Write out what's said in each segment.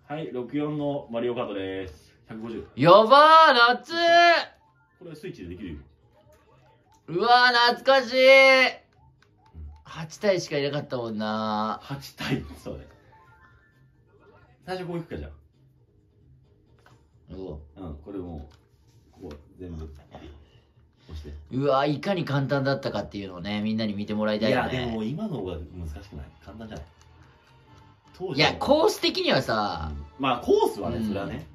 はい、64のマリオカートです。150。 やばー、夏これスイッチでできるよ。 うわー、懐かしい。8体しかいなかったもんな。 8体。そうね。最初こういくかじゃん。これもう、ここ全部押して。 うわー、いかに簡単だったかっていうのをね、みんなに見てもらいたいよね。 いや、でも今の方が難しくない？簡単じゃない？ いや、コース的にはさ、 まあコースはね、それはね。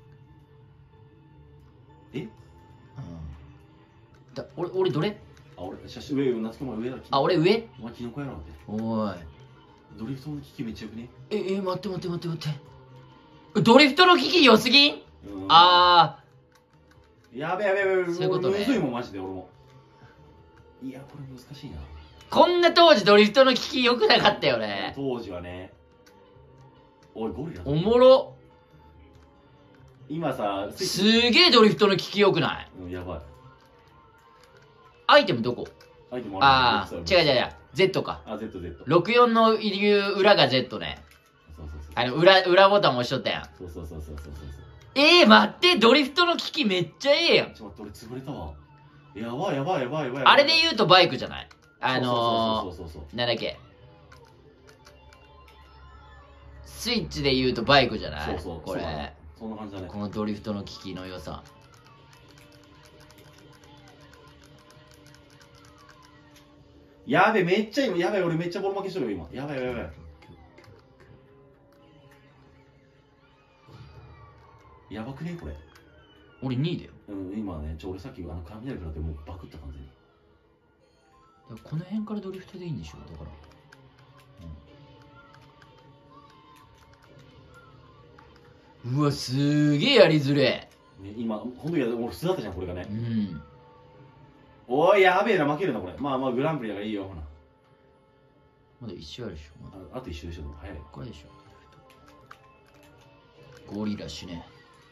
俺どれ？ あ、俺、写真上、夏子も上だ。 あ、俺上？ お前キノコやろって。 おい。 ドリフトの機器めっちゃよくね？ 待って。ドリフトの機器良すぎん？あー。やべやべやべ、 そういうことね。 むずいもん、マジで俺も。いや、これ難しいな。 こんな当時ドリフトの機器良くなかったよね。 当時はね。おい、ゴリラ。 おもろ。 今さ、 すげえドリフトの機器良くない？ やばい。 アイテムどこ？ アイテムああ、違う。Z か。 あ、Z。 64の入り裏が Z ね。裏ボタン押しとったやん。 そう。 待って、ドリフトの機器めっちゃええやん。 ちょっと俺潰れたわ。やばい。 あれで言うとバイクじゃない？なんだっけ。スイッチで言うとバイクじゃない？これ。 そんな感じだね。 このドリフトの機器の良さ。 やべ、めっちゃ今、やばい、俺めっちゃボロ負けしとるよ、今。やばい。やばくねこれ。 俺2位だよ。 今ね、俺さっき雷食らってもうバクった感じに。 この辺からドリフトでいいんでしょ、だから。うわ、すげえやりづれえ。今、ほんとに俺普通だったじゃん、これがね。おい、やべえな、負けるな、これ。まあグランプリだからいいよ、ほな。 まだ一周あるでしょ。 あと一周でしょ、早い。 これでしょ。ゴリラ死ね。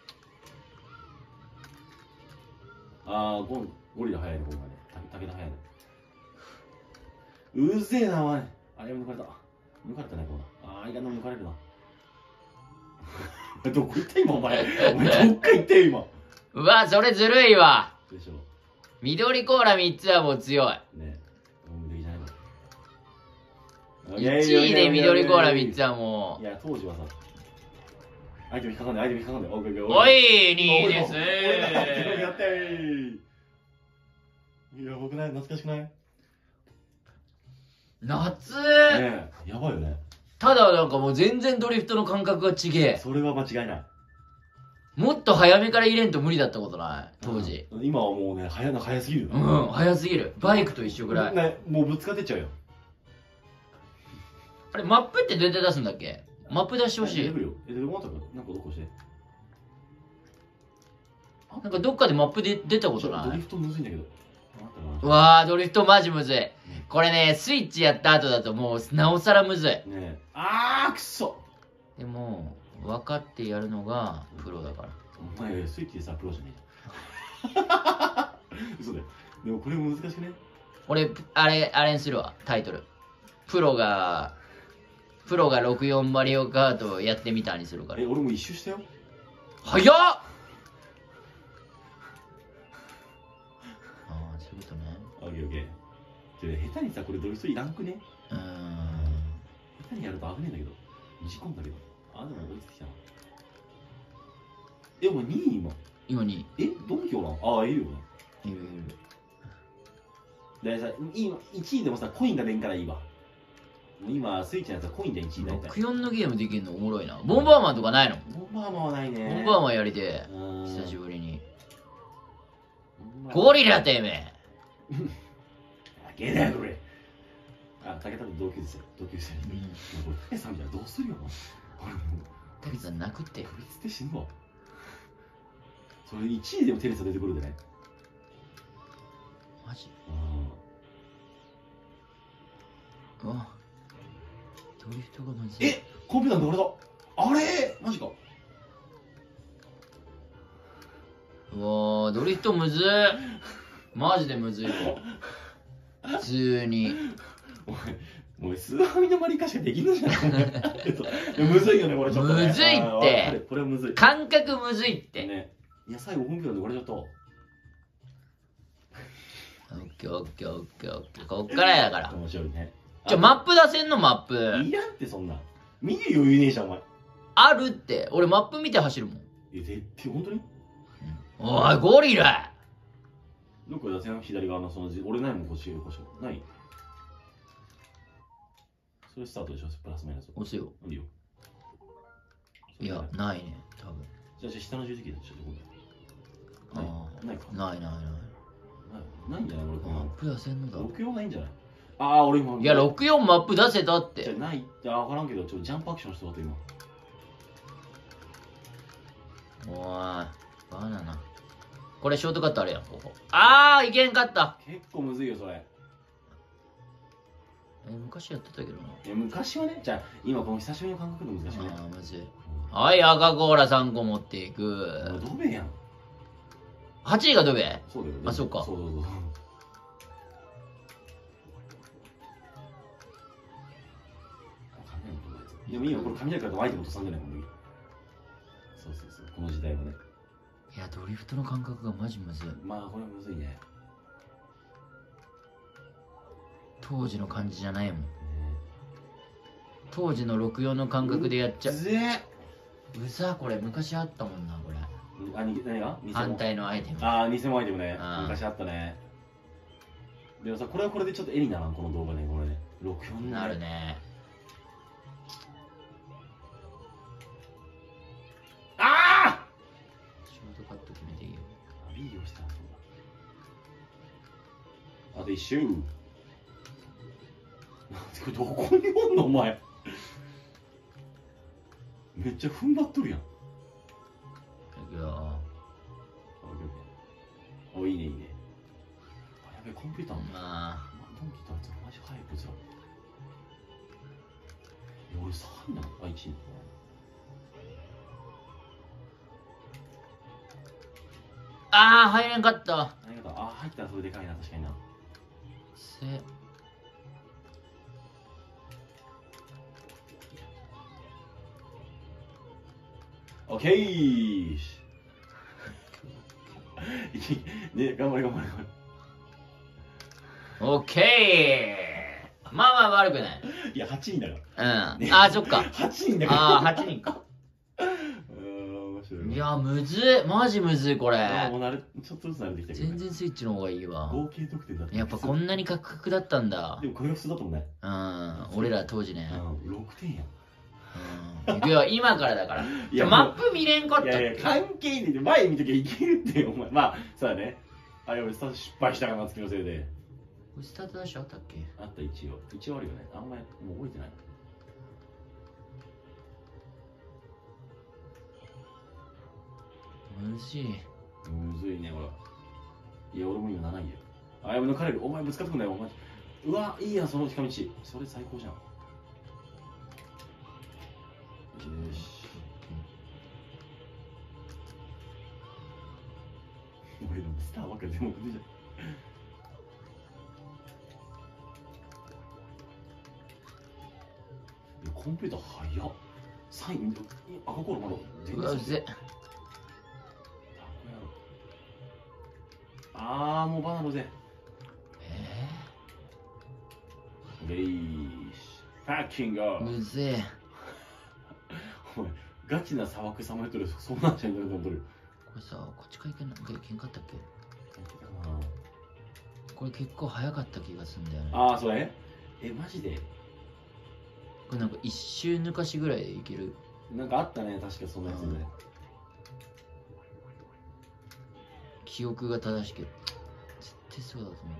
ゴリラ早いね、これがね。武田早いね。うぜえな、お前。あれも抜かれた。抜かれたね、これ。いらんの抜かれるな。どこ行った今、お前。お前、どっか行ったよ、今。 うわ、それずるいわ。 でしょ。 緑コーラ3つはもう強い。 ね。無敵じゃないの。 1位で緑コーラ3つはもう。 いや、当時はさ。アイテム引っかかんで。 おい、2位です。 やったー。いや、僕ね、懐かしくない？ 夏ねえ、やばいよね。 ただなんかもう全然ドリフトの感覚が違え。 それは間違いない。 もっと早めから入れんと無理だったことない当時。 今はもうね、早すぎる。 早すぎる。バイクと一緒ぐらい。 ね、もうぶつかってっちゃうよ。 あれ、マップってどうやって出すんだっけ？マップ出してほしい。 なんかどこして。 なんかどっかでマップで出たことない？ ドリフトむずいんだけど。 うわー、ドリフトマジむずい。これね、スイッチやった後だともうなおさらむずい。 ね、くそ。 でも、分かってやるのがプロだから。 お前、スイッチでさ、プロじゃねえじゃん。嘘だよ。でもこれ難しくね？ 俺、あれにするわ、タイトル。プロが64マリオカートやってみたにするから。 俺も一周したよ。 早っ！そういうことね。 オッケー。下手にさ、これドリフトいらんくね？下手にやると危ねえんだけど。2時間だけど。でも追いついてきたな。お前2位今。 今2位。 どんきょうなん？いるよね。 いる。 でさ、今1位でもさ、コインが出んからいいわ。今、スイッチのやつはコインで1位だいたい。 64のゲームできるのおもろいな。ボンバーマンとかないの？ ボンバーマンはないね。 ボンバーマンやりてえ。久しぶりに。ゴリラてめえ。 ゲだよ、これ。武田と同級生。武さんじゃどうするよ、 武さん泣くって。 こいつって死ぬわ。それ1位でもテレサ出てくるんでね。 マジ？うわ。ドリフトがまずい。 コンピューターの俺だ。あれマジか。 うわー、ドリフトむずい。マジでむずいわ。普通に。 お前、 もうスーファミのマリカしかできんのじゃないむずいよね、これちょっと、ね。 むずいって。 これはむずい。 感覚むずいって。 ね。いや、最後本気なんで割れちゃった。 オッケーオッケーオッケーオッケー。こっからやから。 面白いね。 マップ出せんのマップ。 いらんってそんな。見る余裕ねえじゃん、お前。 あるって。俺マップ見て走るもん。 絶対、本当におい、ゴリラどこ出せん左側のその俺ないもん、こっち、ない。それスタートでしょ、プラスマイナス。 押せよ。 いいよ。 いや、ないね、多分。 じゃあ下の十字キーでしょ、今度。ないか。 ない。 ないんじゃない俺この。 マップ出せんのだ。 64ないんじゃない？ああ、俺今。 いや、64マップ出せたって。 じゃないって分からんけど、ジャンプアクションしとこうと今。 おい、バナナ。これショートカットあるやん、ここ。あー、いけんかった。 結構むずいよ、それ。 昔やってたけどな。 昔はね、じゃあ今この久しぶりの感覚で難しいね。 あー、むずい。はい、赤コーラ3個持っていく。 ドベやん。 8位がドベ？ そうだよね。 あ、そっか。 そう。でもいいよ、これ雷からアイテム落とさんじゃないもん、そう、この時代はね。 いや、ドリフトの感覚がマジむずい。 まあ、これはむずいね。 当時の感じじゃないもん。当時の64の感覚でやっちゃう。うざ、これ昔あったもんな、これ。 何が反対のアイテム。 ああ、偽物アイテムね。昔あったね。でもさ、これはこれでちょっと絵にならん、この動画ね、これね。64 なるね。 ああショートカット決めていいよ。 ビーをしたんだ。あと一周。これどこにおんのお前。めっちゃ踏ん張っとるやん。 いくよ。 お、いいね。あ、やべえ、コンピューターも。 まあ。 ドンキとあいつマジ早いこいつら。俺3位なの？あ、1位。 あー、入れんかった。 あ、入ったらそれでかいな、確かにな。オッケーね、頑張れ。 オッケー。まあまあ悪くない。 いや、8人だから。うん。あ、そっか。 8人だから。 ああ、8人か。 面白い。 いや、むずい。マジむずい、これ。 もうちょっとずつ慣れてきたけど。 全然スイッチの方がいいわ。 合計得点だった。 やっぱこんなにカクカクだったんだ。 でもこれが普通だと思うね。 俺ら当時ね。 6点やん。 いくよ、今からだから。マップ見れんかったっけ？ いや関係ねえ。前見ときゃいけるってよ、お前。まあ、そうだね。あれ、俺スタート失敗したかな、月のせいで。 スタートダッシュあったっけ？ あった、一応あるよね。あんまりもう覚えてない。 むずい。 むずいね、ほら。いや、俺も今7位よ。あ、やめ抜かれる。お前ぶつかってくんなよ、お前。うわ、いいやん、その近道。それ最高じゃん。よし。俺でもスターばっかりでも出ちゃう。コンピューター早っ。サイン赤コールまだ全然。 うわ、うぜ。 ああ、もうバナナぜ。レイシファッキング。 うぜ。 お前ガチな砂漠さまよっとる。そんなんじゃん。これさ、こっちから行けんかったっけ？これ結構早かった気がするんだよね。 ああ、それマジでこれなんか一周抜かしぐらいでいける。 なんかあったね、確かそんなやつね。 記憶が正しく絶対そうだと思った。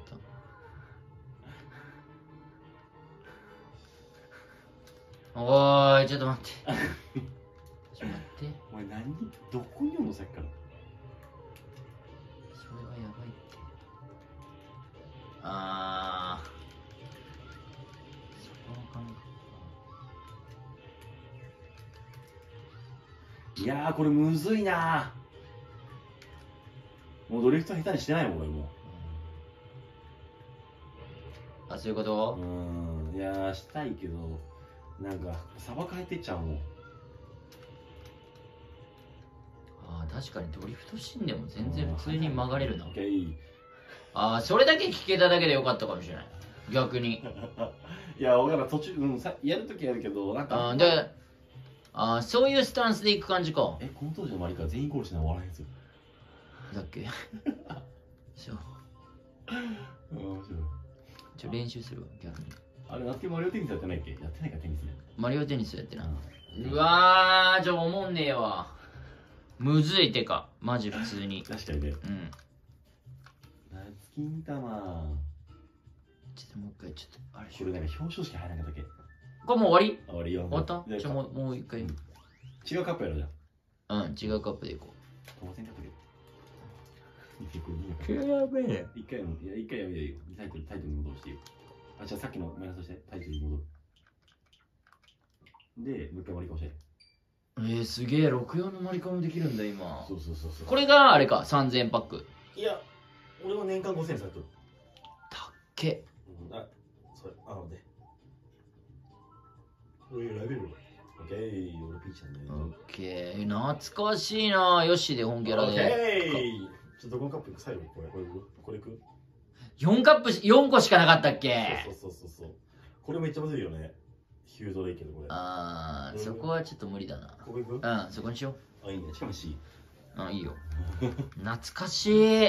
おーい、ちょっと待って。ちょっと待って。 お前どこにおんのさっきから。 それはやばいって。そこの感覚。 いやー、これむずいなー。もうドリフト下手にしてないもん、俺もう。 あ、そういうこと？ いやーしたいけど、なんか砂漠入ってっちゃうもん。 ああ、確かにドリフトシーンでも全然普通に曲がれるな。 オッケー。 ああ、それだけ聞けただけでよかったかもしれない。逆に。 いや、俺ら途中、やるときやるけど、なんか。 そういうスタンスでいく感じか。 この当時のマリカ全員殺しな笑えんすよ。 だっけそう。 面白い。 練習するわ、逆に。 あれ、夏希マリオテニスやってないっけ？やってないか、テニスね。 マリオテニスやってな。うわー、おもんねえわ。むずいてか、マジ普通に。 確かにね。 うん。 夏希見たまちょっともう一回、ちょっと、あれこれなんか表彰式入らなかったっけ？ これもう終わり？ 終わりよ。 終わった？もう一回。 違うカップやろじゃん。 違うカップでいこう。 当然だったけど。一回やめていいよ。タイトルに戻していいよ。あ、じゃあさっきのマイナスしてタイトルに戻る。で、もう一回割り込して。 すげえ、64の割り込みできるんだ、今。 そう。 これがあれか、3000パック。 いや、俺は年間5000円されとる。 たっけ。 それ、で。これ選べるわ。オッケー、俺ピーチなんだよ。 オッケー、懐かしいな、ヨッシーで本キャラで。 オッケー。ちょっとこのカップ最後、これいく 4カップ、4個しかなかったっけ？ そう。これめっちゃむずいよね。ヒュードでいいけど、これ。 そこはちょっと無理だな。 ここいく？ そこにしよう。いいね。しかも C。 いいよ。懐かしい。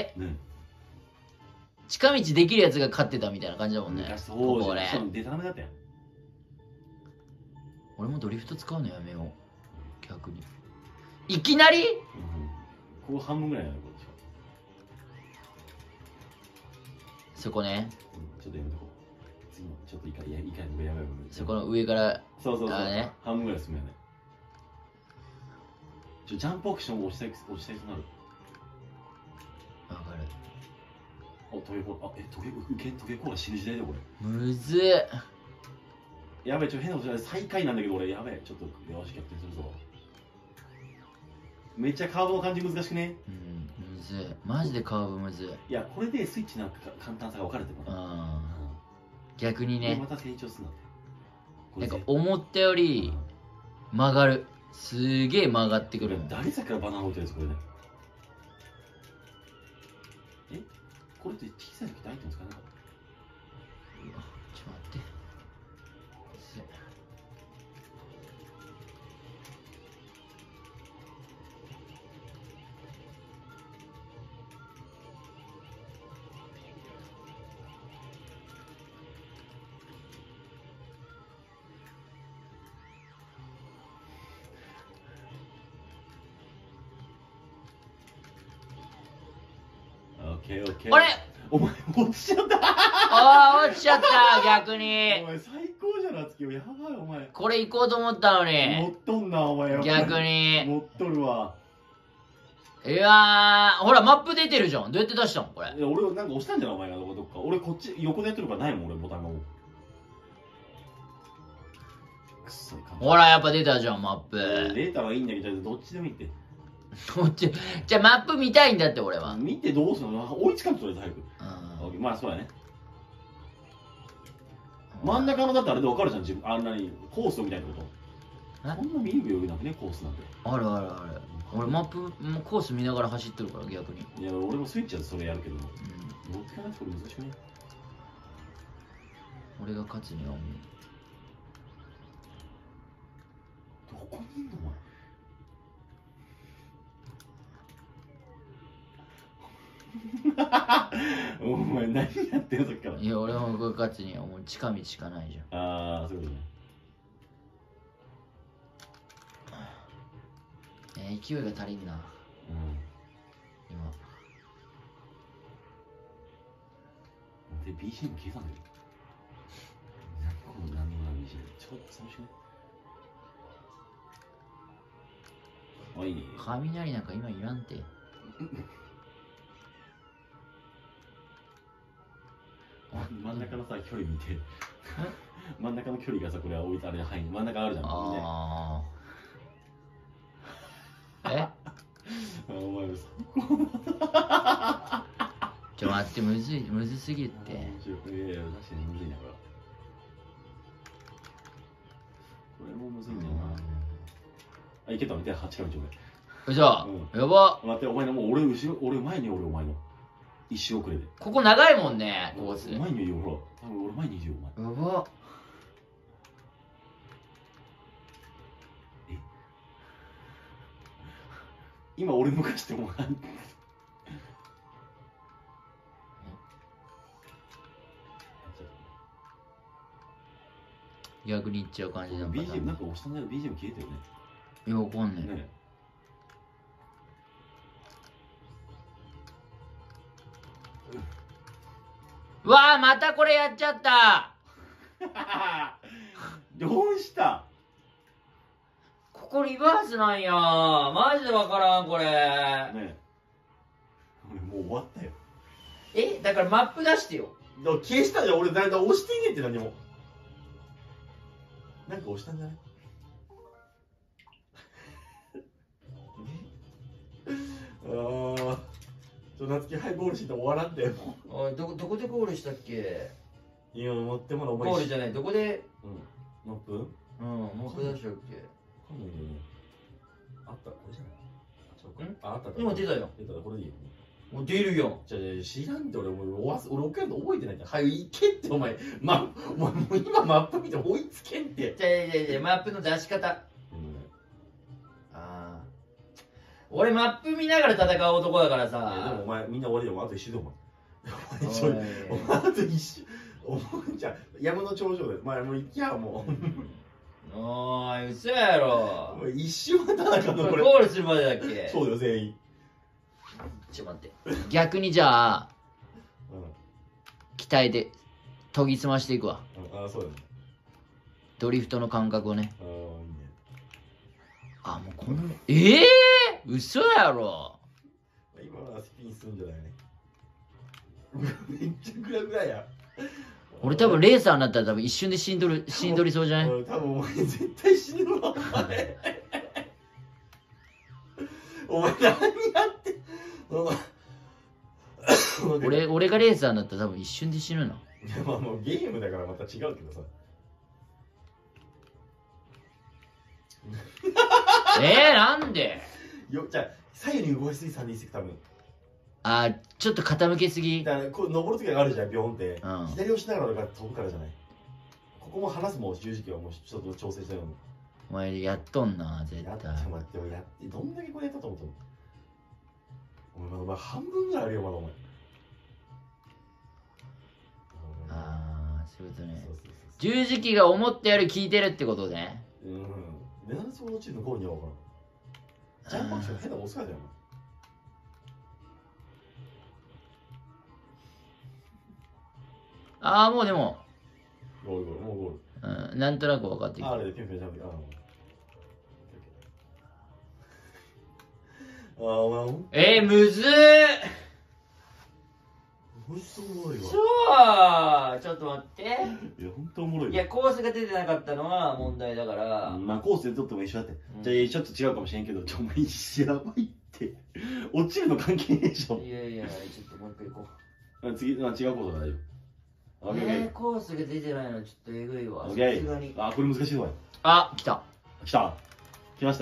近道できるやつが勝ってたみたいな感じだもんね。 そうじゃん。デタラメだったやん。 俺もドリフト使うのやめよう。逆に。いきなり？ ここ半分ぐらいなの。 そこね。 ちょっとやめとこう。次の、ちょっといかんやばい。 そこの上から。 そう。 ね。 半分ぐらい進むよね。ジャンプオクションを押したいとなる。 わかる。 トゲコーラ死ぬ時代だよ、これ。 むずっ。 やべえ、変なことじゃない。最下位なんだけど、俺、やべえ。ちょっと、よし、逆転するぞ。めっちゃカーブの感じ難しくね？ むずい。マジでカーブむずい。 いや、これでスイッチの簡単さが分かれてるから。 逆にね。 また成長するんだって。 なんか思ったより曲がる。すげえ曲がってくる。 誰さっきからバナナ置いてるんですこれね。これって小さい時ってアイテム使えなかった？ ちょっと待って。あれ？ お前落ちちゃった。 落ちちゃった、逆に。 お前最高じゃん、夏希。やばい、お前。 これ行こうと思ったのに。 乗っとんな、お前。 逆に。 乗っとるわ。 いやほら、マップ出てるじゃん。どうやって出したのこれ。 いや、俺なんか押したんじゃない、お前がどっか。俺こっち、横でやってるからないもん、俺ボタンがもう。くっそい感じ。 ほら、やっぱ出たじゃん、マップ。 データはいいんだけど、どっちでもいいって。 じゃあマップ見たいんだって、俺は。 見てどうするの？追いつかんととりあえず早く。まあそうだね。真ん中のだってあれで分かるじゃん、自分。あんなにコースみたいなこと。そんな見る余裕なくね、コースなんて。 ある。俺マップコース見ながら走ってるから、逆に。 いや、俺もスイッチはそれやるけど。乗ってかなくてこれ難しくね。 俺が勝つには思う。 どこにいんのお前。お前何やってんのさっきから。 いや、俺も勝つにはもう近道しかないじゃん。 ああ、そういうことね。 勢いが足りんな。今。 で、BGM 消えたんだよ。何でもない BGM。ちょっと寂しくね。あ、いいね。 雷なんか今いらんて。 真ん中のさ、距離見て。真ん中の距離がさ、これは置いてある範囲。真ん中あるじゃん。 ああ。 お前最高。待って、むずすぎるって。 いやいや、確かにむずいな、これ。 いけたみたいな8回目ちょううそ、やば。 待って、お前のもう俺後ろ、俺前にお前の。一周遅れで。 ここ長いもんね、コース。 前にいるよ、ほら。多分俺前にいるよ、お前。 やば。 今俺抜かしても逆にいっちゃう感じだ。 BGM なんか押したんだよ。BGM 消えたよね。 いや、わかんねえ。うわあ、またこれやっちゃった。 どうした？ ここリバースなんや。マジでわからんこれ。ねえ。俺もう終わったよ。 だからマップ出してよ。 消したじゃん。俺だいたい押していねえって何も。なんか押したんじゃない？ああ。夏希ハイゴールして終わらんだよ。 どこでゴールしたっけ？ いや、持ってもらお前。 ゴールじゃない、どこで？ マップ？ マップ出したっけ？ あった、これじゃない？あった。 今出たよ。 出た、これでいいよ。 もう出るよ。 じゃ知らんって俺送らんと覚えてないんだ。はい、行けってお前。もう今マップ見て追いつけんって。 じゃマップの出し方。俺マップ見ながら戦う男だからさ。 でもお前みんな終わりよ。あと一周でお前。お前あと一周。お前じゃ山の頂上で。お前もう行きゃもう。 おーい、嘘やろ。 一周はただかのこれ。 ゴールするまでだっけ？ そうだよ、全員。 ちょっと待って。逆にじゃあ、期待で研ぎ澄ましていくわ。 そうだね。 ドリフトの感覚をね。 いいね。 もうこの嘘やろ。 今はスピンするんじゃないね。めっちゃグラグラや。 俺多分レーサーになったら多分一瞬で死んどりそうじゃない？ 多分お前絶対死ぬわ。お前何やって俺がレーサーになったら多分一瞬で死ぬの。 いやもうゲームだからまた違うけどさ。 なんで？ じゃあ左右に動かしすぎ3人して多分。 ちょっと傾けすぎ。 だからこう登る時があるじゃん、ビョンって。左をしながら飛ぶからじゃない。ここも離すもん、十字キはもうちょっと調整したように。 お前やっとんな、絶対。 待って、どんだけこれやったと思ったの？お前半分ぐらいあるよ、まだお前。 そういうことね。十字キが思ったより効いてるってことね。 メダルソードチームのゴールには分からん。ジャンプアクション変な押すからじゃん。 もうでもゴール、もうゴール。なんとなく分かってきた。 あれでピンピンジャンプ。 むずー。 ほんとおもろいわ。 ちょっと待って。いや、 ほんとおもろいわ。 いや、コースが出てなかったのは問題だから。 コースで撮っても一緒だって。じゃあ、ちょっと違うかもしれんけど、お前やばいって。落ちるの関係ねえでしょ。 いや、ちょっともう一回行こう。次、違うコースが大丈夫。 コースが出てないのちょっとえぐいわ。 さすがに。これ難しいわ。 来た。 来ました。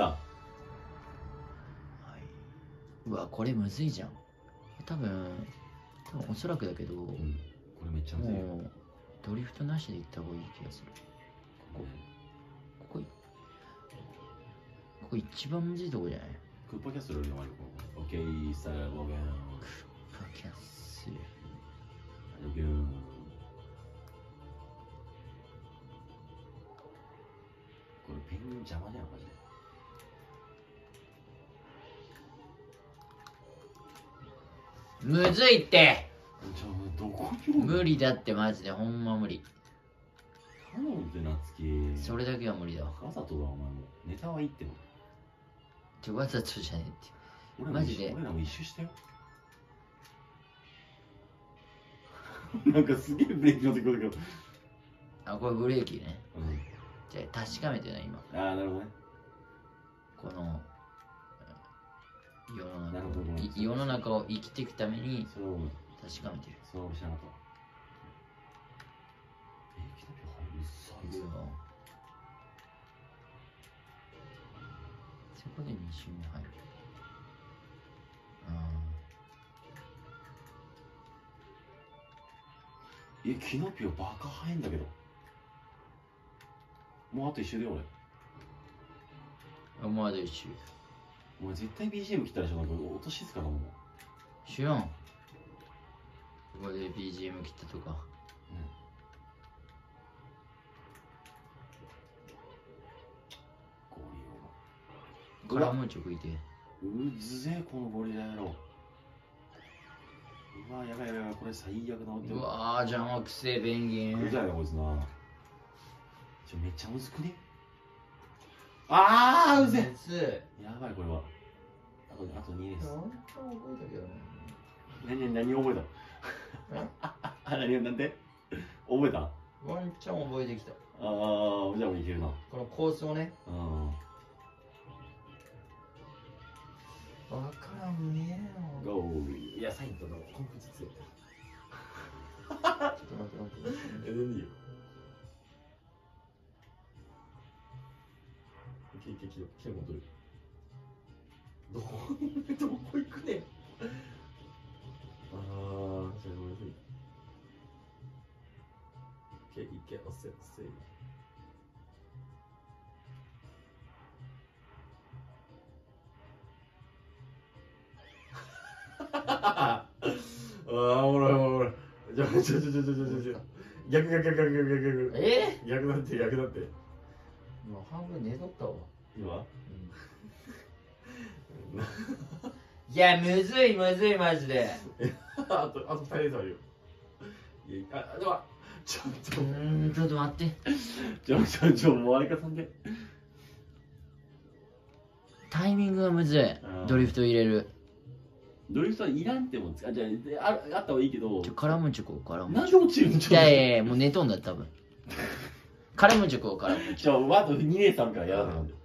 うわ、これむずいじゃん。多分おそらくだけど、これめっちゃむずいよ。 ドリフトなしで行った方がいい気がする。ここ一番むずいとこじゃない？ クッパキャッスルよりもある。オッケー、さあ、ボゲン。 クッパキャッスル。 オッケー。これペンギン邪魔だよ、マジむで。 ずいって。 どこに無理だってマジで、ほんま無理。 頼むって夏希。 それだけは無理だわ。 わざとだ、お前も。ネタはいいっても。 わざとじゃねえって。マジで。 俺らも一周したよ。なんかすげえブレーキのところだけど。 これブレーキね。じゃあ確かめてない今。 なるほどね。 この世の中を生きていくために確かめてる。 それは知らなかった。キタピオ入るさ。 こで2周目入る。 キノピオバカ早いんだけど。もうあと一周で俺。 もうあと1周。 お前絶対 BGM 来たでしょ。なんか音静かだもん。 知らん。ここで BGM 切ったとか。 ゴリラ。 カラムーチョ食いて。 うぜえこのゴリラ野郎。うわやばいやばいやばい、これ最悪な。 うわー、邪魔くせえペンギン。 うざいなこいつな。めっちゃむずくね。あーうぜえ。やばいこれは。あと2です。 ワンチャン覚えたけどね。 何覚えた？なんて覚えた？ ワンチャン覚えてきた。 ああ、じゃあもういけるな。 このコースをね。わからんねえよ。 ゴー。いや、サインとのコンプ実ちょっと待って。 全然いいよ。来て戻る。どこ行くねん。ああ、じゃあごめんなさい。いけ、押せ。ああ、おもろい。ちょ。逆。逆だって。 もう半分寝とったわ。 今？ いや、むずい、マジで。 あと2人ですあるよ。では、ちょっと待って。 もうあれかさんで。 タイミングがむずい。ドリフト入れる。 ドリフトはいらんってもん。じゃあ、あった方がいいけど。 カラムンチョこう、カラムンチョ。 なんで落ちるの？ いや、もう寝とんだ、多分。カラムンチョこう、カラムンチョ。 あと2レースあるからやらないんで。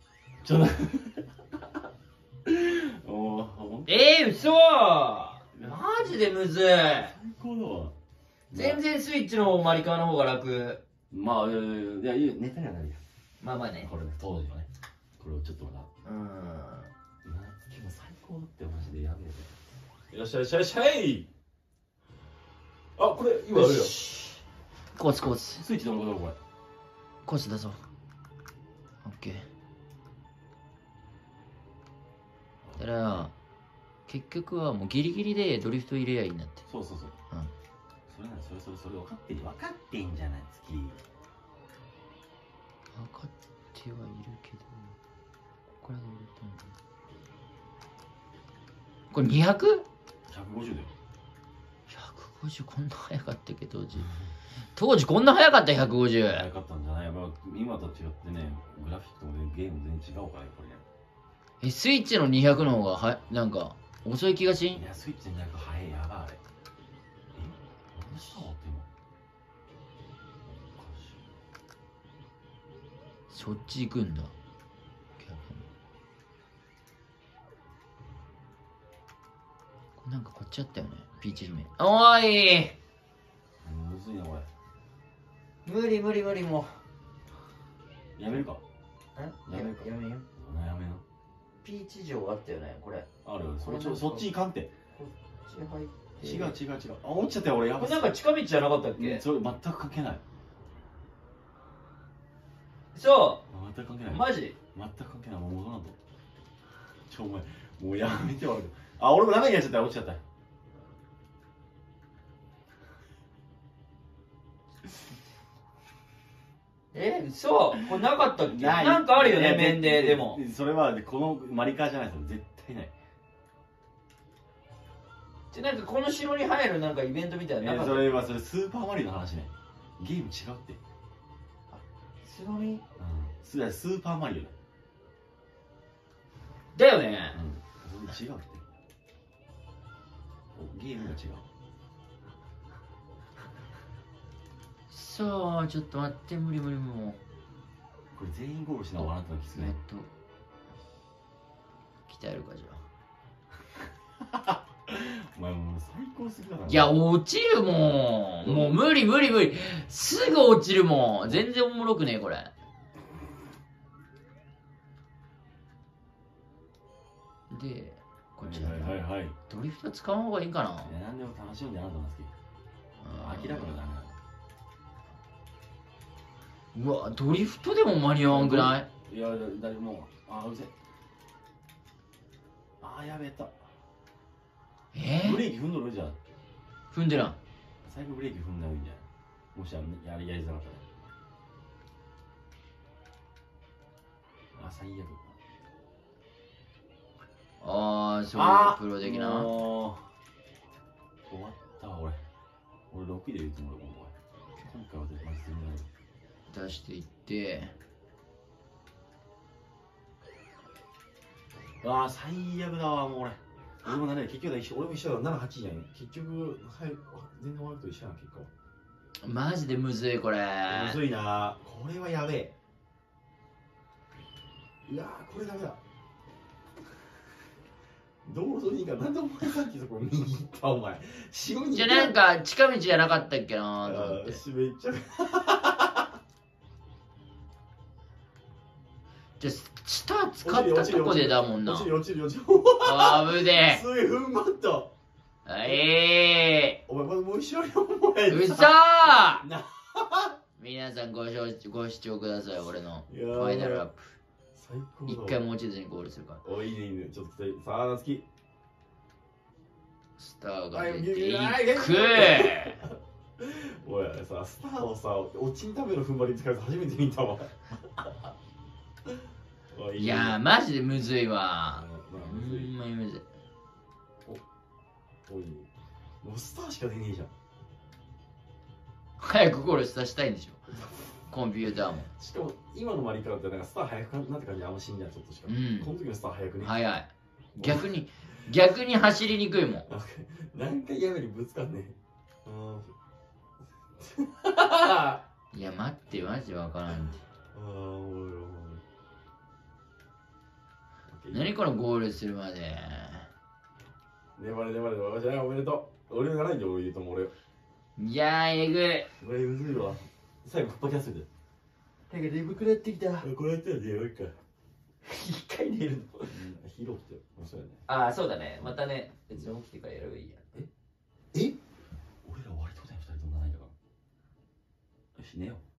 嘘！マジでむずい。 最高だわ。 全然スイッチのマリカーの方が楽。 まあ、いや、ネタにはなるよ。 まあね。 これね、当時はね。これをちょっとまだ。 今日最高ってマジでやべえ。よっしゃい。あ、これ今あるよ。 コース。 スイッチどここれ。 コースだぞ。オッケー。だから結局はもうギリギリでドリフト入れやいいんだって。 そう。それ分かってんじゃない、月。 分かってはいるけど、ここから入れたんだ。これ 200？150 だよ。 150こんな早かったっけ当時こんな早かった150。 早かったんじゃない？今と違ってね、グラフィックともゲーム全然違うからやっぱりね。 スイッチの200の方がなんか遅い気がしん？ いや、スイッチの200早い、やばいあれ。何したのって今。 そっち行くんだ。なんかこっちあったよね、ピーチ姫。おい！ むずいなこれ。 無理もう。やめるか。 やめよ。 やめな。 ピーチ城あったよね、これ。 あるよ。そっち行かんって。 こっち入って。 違う。あ、落ちちゃったよ俺。やばい。 これなんか近道じゃなかったっけ？ それ全く関係ない。 そう全く関係ない。 マジ？ 全く関係ない。もう戻らんと。お前、もうやめてわ。あ、俺も7にやっちゃった。落ちちゃった。 嘘？これなかったっけ？なんかあるよね、面で。でもそれはこのマリカーじゃないですよ。絶対ない。 なんかこの城に入るなんかイベントみたいなのなかった？ それスーパーマリオの話ね。ゲーム違うって。 スゴミ？ スーパーマリオだよね。 違うって。ゲームが違う。 ちょっと待って、無理もう。 これ全員ゴールしながらあなたのキスね。 鍛えるかじゃあ。お前もう最高すぎだな。 いや、落ちるもん。もう無理。すぐ落ちるもん。全然おもろくねえ、これ。 でこっちだな。 はいはいはい。 ドリフト使う方がいいかな。 何でも楽しむんじゃなかったんですけど、諦めるのダメだ。 うわ、ドリフトでも間に合わんくない？ いや、だいぶもう、うるせえ。やべえと。ブレーキ踏んどるじゃん。 踏んでらん。 最後ブレーキ踏んだらいいんじゃん。もしやりづらかったら。最悪。 そういうプロ的な。 終わったわ、俺6位で言うつもり、今回はマジでない。 出していって最悪だわ、もう俺も結局俺も一緒だ、7、8じゃん。結局、全然終わると一緒やん、結構。 マジでむずいこれ。 むずいな、これはやべえ。これダメだ。道路沿いにか、なんでお前さっきそこ右行ったお前。 じゃなんか近道じゃなかったっけなと思って。 めっちゃじゃスター使ったとこでだもんな。 落ちる。 危ねすげえ踏ん張った。 え。 お前まだもう一緒やろ、お前。 うそー皆さんご視聴ください。俺のファイナルアップ。 最高だ。 一回も落ちずにゴールするから。 いいね。ちょっとさあ、夏希。 スターが出ていく。 おいさ、スターをさ、落ちんための踏ん張り使うやつ初めて見たわ。 いやマジでむずいわ。ほんまにむずい。 もうスターしか出ねえじゃん。 早くゴールしたいんでしょコンピューターも。 しかも今のマリカーってなんかスター早くなって感じあんましんじゃん、ちょっとしかも。この時のスター早くね。 早い。逆に走りにくいもん。 何回やめにぶつかんねえ。 いや待ってマジわからん。何このゴールするまで。 粘れ。じゃあおめでとう。俺がないんで俺言うとも俺。 いやえぐい。 これむずいわ。最後ふっぱキャスで。なんか眠くなってきた。これやったら寝ようか。一回寝るの。昼起きてる。そうやね。 そうだね。またね、別に起きてからやればいいや。 俺ら終わりってことやん、2人ともないんだから。よし、寝よう。